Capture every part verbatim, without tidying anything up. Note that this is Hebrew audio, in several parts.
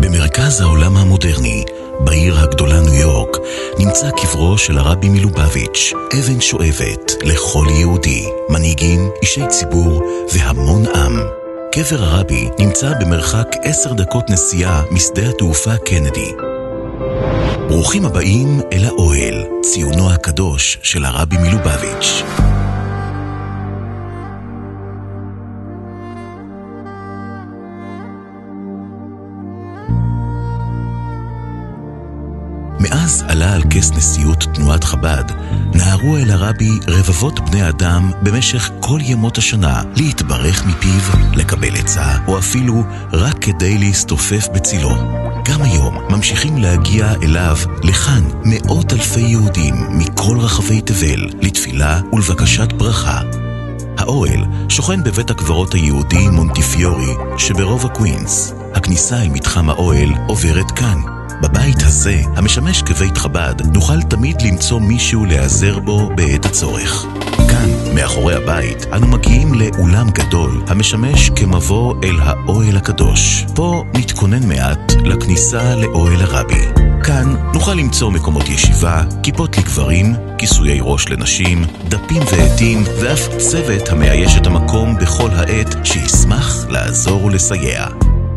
במרכז העולם המודרני, בעיר הגדולה ניו יורק, נמצא קברו של הרבי מלובביץ', אבן שואבת לכל יהודי, מנהיגים, אישי ציבור והמון עם. קבר הרבי נמצא במרחק עשר דקות נסיעה משדה התעופה קנדי. ברוכים הבאים אל האוהל, ציונו הקדוש של הרבי מלובביץ'. מאז עלה על כס נשיאות תנועת חב"ד, נהרו אל הרבי רבבות בני אדם במשך כל ימות השנה להתברך מפיו, לקבל עצה, או אפילו רק כדי להסתופף בצילו. גם היום ממשיכים להגיע אליו לכאן מאות אלפי יהודים מכל רחבי תבל לתפילה ולבקשת ברכה. האוהל שוכן בבית הקברות היהודי מונטיפיורי שברובע קווינס. הכניסה אל מתחם האוהל עוברת כאן. בבית הזה, המשמש כבית חב"ד, נוכל תמיד למצוא מישהו להיעזר בו בעת הצורך. כאן, מאחורי הבית, אנו מגיעים לאולם גדול המשמש כמבוא אל האוהל הקדוש. פה נתכונן מעט לכניסה לאוהל הרבי. כאן נוכל למצוא מקומות ישיבה, כיפות לגברים, כיסויי ראש לנשים, דפים ועטים, ואף צוות המאייש את המקום בכל העת שישמח לעזור ולסייע.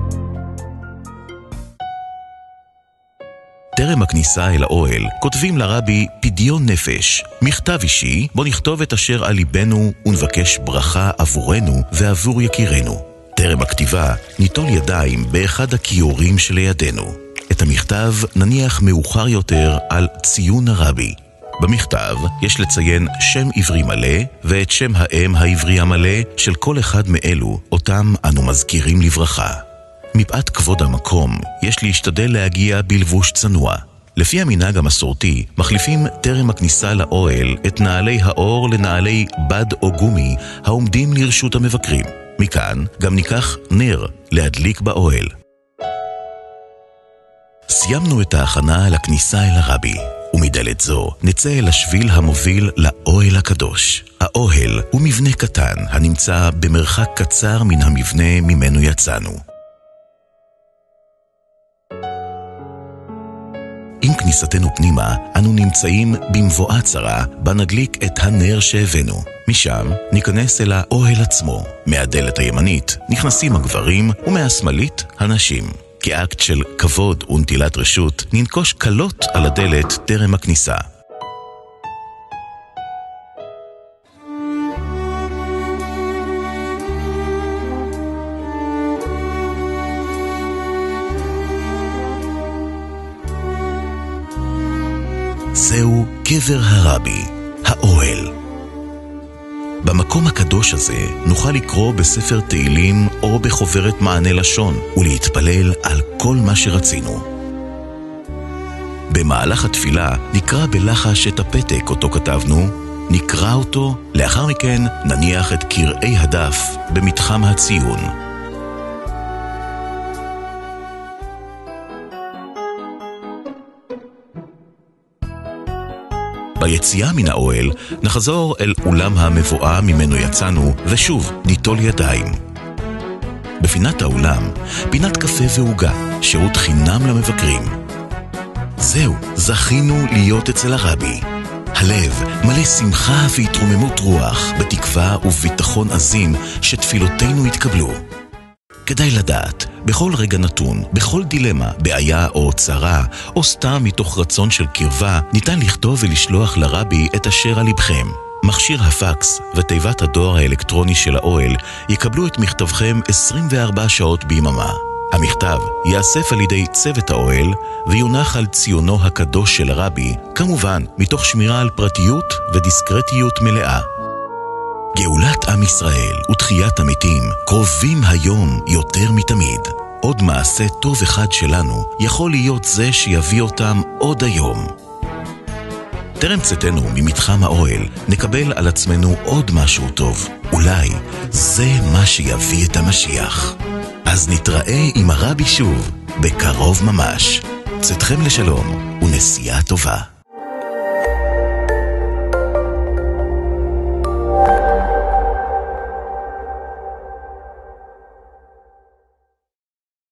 טרם הכניסה אל האוהל, כותבים לרבי פדיון נפש, מכתב אישי, בו נכתוב את אשר על ליבנו ונבקש ברכה עבורנו ועבור יקירנו. טרם הכתיבה, ניטול ידיים באחד הכיורים שלידינו. את המכתב נניח מאוחר יותר על ציון הרבי. במכתב יש לציין שם עברי מלא ואת שם האם העברי המלא של כל אחד מאלו, אותם אנו מזכירים לברכה. מפאת כבוד המקום, יש להשתדל להגיע בלבוש צנוע. לפי המנהג המסורתי, מחליפים טרם הכניסה לאוהל את נעלי האור לנעלי בד או גומי העומדים לרשות המבקרים. מכאן גם ניקח נר להדליק באוהל. סיימנו את ההכנה לכניסה אל הרבי, ומדלת זו נצא אל השביל המוביל לאוהל הקדוש. האוהל הוא מבנה קטן הנמצא במרחק קצר מן המבנה ממנו יצאנו. עם כניסתנו פנימה, אנו נמצאים במבואה צרה, בה נדליק את הנר שהבאנו. משם ניכנס אל האוהל עצמו. מהדלת הימנית נכנסים הגברים, ומהשמאלית הנשים. כאקט של כבוד ונטילת רשות, ננקוש קלות על הדלת טרם הכניסה. זהו קבר הרבי, האוהל. במקום הקדוש הזה נוכל לקרוא בספר תהילים או בחוברת מענה לשון ולהתפלל על כל מה שרצינו. במהלך התפילה נקרא בלחש את הפתק אותו כתבנו, נקרא אותו, לאחר מכן נניח את קרעי הדף במתחם הציון. ביציאה מן האוהל נחזור אל אולם המבואה ממנו יצאנו ושוב ניטול ידיים. בפינת האולם פינת קפה ועוגה, שירות חינם למבקרים. זהו, זכינו להיות אצל הרבי. הלב מלא שמחה והתרוממות רוח, בתקווה וביטחון עזים שתפילותינו יתקבלו. כדאי לדעת, בכל רגע נתון, בכל דילמה, בעיה או צרה, או סתם מתוך רצון של קרבה, ניתן לכתוב ולשלוח לרבי את אשר על לבכם. מכשיר הפקס ותיבת הדואר האלקטרוני של האוהל יקבלו את מכתבכם עשרים וארבע שעות ביממה. המכתב יאסף על ידי צוות האוהל ויונח על ציונו הקדוש של הרבי, כמובן מתוך שמירה על פרטיות ודיסקרטיות מלאה. גאולת עם ישראל ותחיית המתים קרובים היום יותר מתמיד. עוד מעשה טוב אחד שלנו יכול להיות זה שיביא אותם עוד היום. טרם צאתנו ממתחם האוהל נקבל על עצמנו עוד משהו טוב. אולי זה מה שיביא את המשיח. אז נתראה עם הרבי שוב בקרוב ממש. צאתכם לשלום ונסיעה טובה.